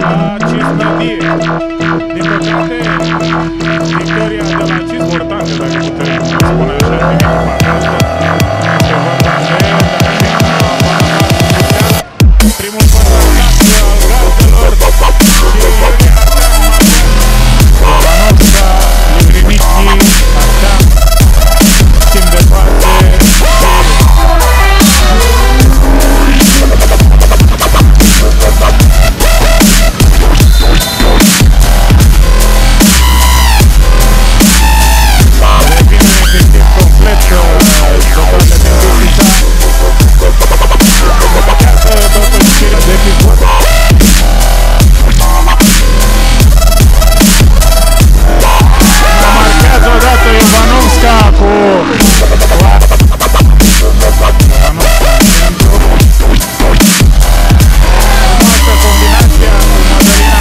la Cisnădie. Din păcate, victoria de la Cis importantă, dacă putem spune așa, din echipa noastră. Este vorba de primul contraatac al gazdelor și Jovanovska, Iuriniki, așa, timp de parte. Marchează odată Jovanovska cu combinația cu Madalina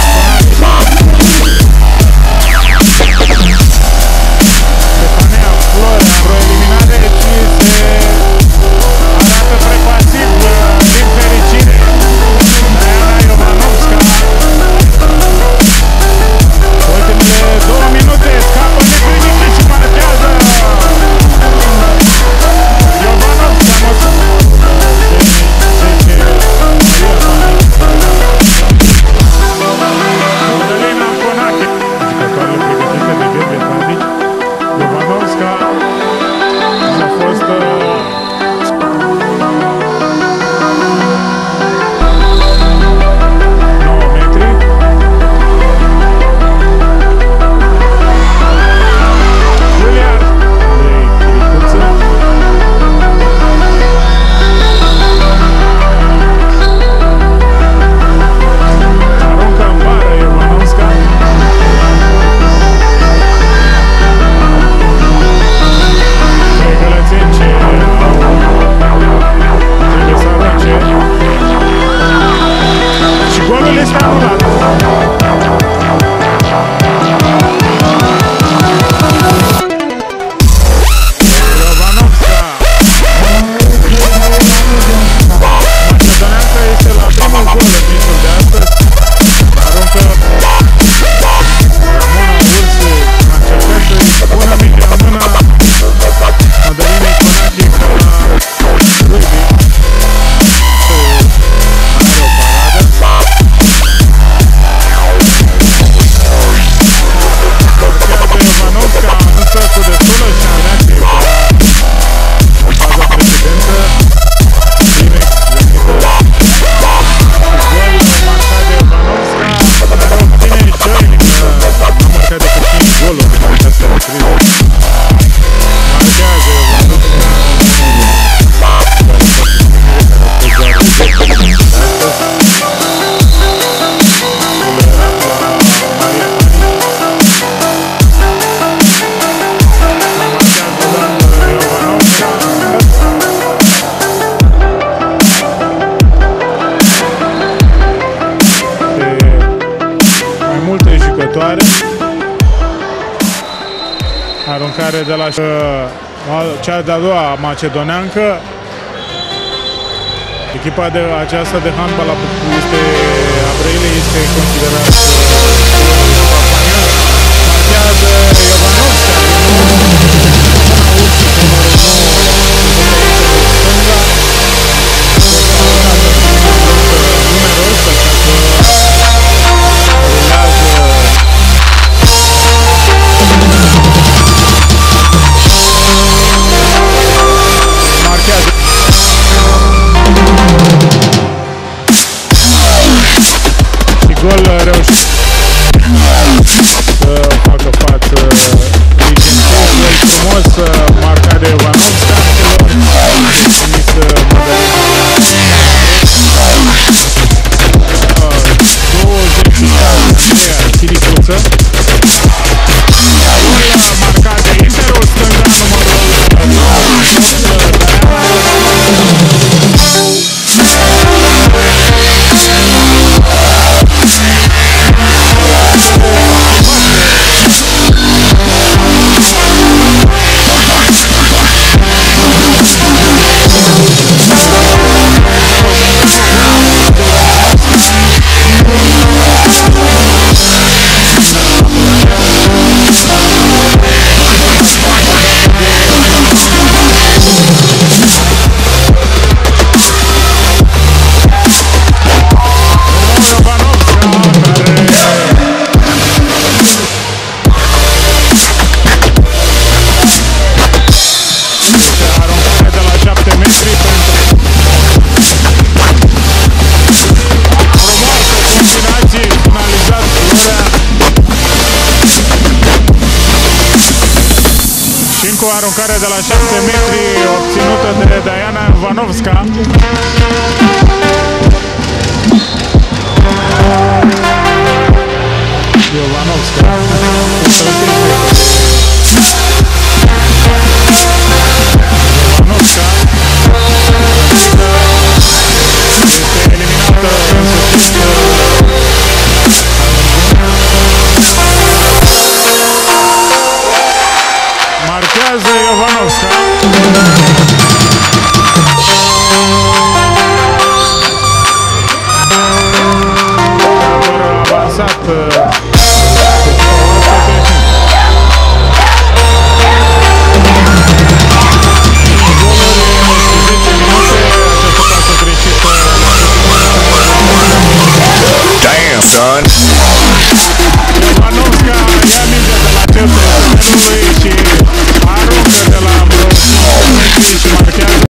Stefanea Flora într-o eliminare și se arată prepasiv din fericire. Dajana Jovanovska ultimele 2 minute scapă de clinică și marchează Jovanovska. Madalina Conache, jucătoarele pregătite de Gheorghe Tadic. Jovanovska a fost 9 metri. Julian de Chiricuță. Aruncă în bară Jovanovska. Cei gălățeni ce trebuie să arunce. Și golul este anulat. Jovanovska. Macedoneanca este la primul gol în meciul de astăzi. Aruncă Ramona Ursu, încercând să-i pună mingea în mână Madalinei Conache ca la rugby. Are o paradă. Marchează Jovanovska, însă cu destulă și în reacție ca faza precedentă. Direct venită. Gol marcat de Jovanovska, care obține joining. N-a marcat decât 5 goluri în această repriză. Marchează Jovanovska. Mai multe jucătoare. Aruncare de la cea de-a doua macedoneancă. Echipa de aceasta de handball este Abrăile, este considerat marchează Jovanovska. Gol reușit. cu aruncare de la 7 metri obținută de Dajana Jovanovska. Jovanovska. Jovanovska este eliminată în succes. Marchează Jovanovska. Avansat